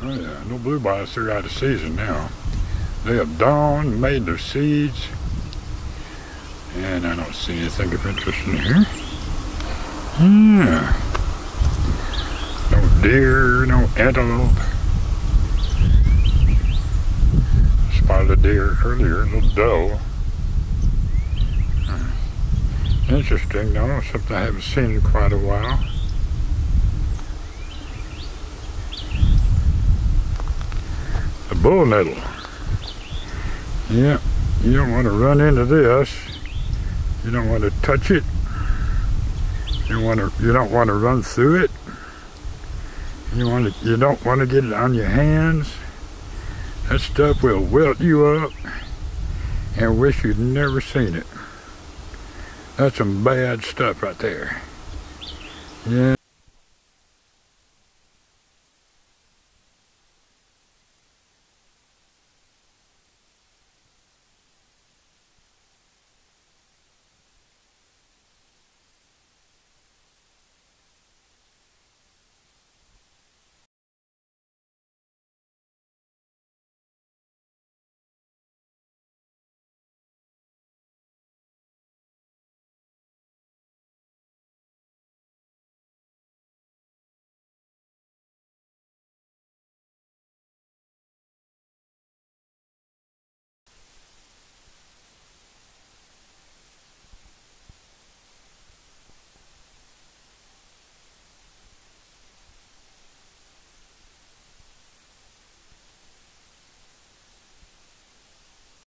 Oh yeah, no bluebottles, they're out of season now. They have dawned, made their seeds, and I don't see anything of interest in here. Yeah. No deer, no antelope. Spotted a deer earlier, a little doe. Interesting though, something I haven't seen in quite a while. The bullnettle. Yeah, you don't want to run into this. You don't want to touch it. You don't want to run through it. You don't want to get it on your hands. That stuff will wilt you up and wish you'd never seen it. That's some bad stuff right there. Yeah.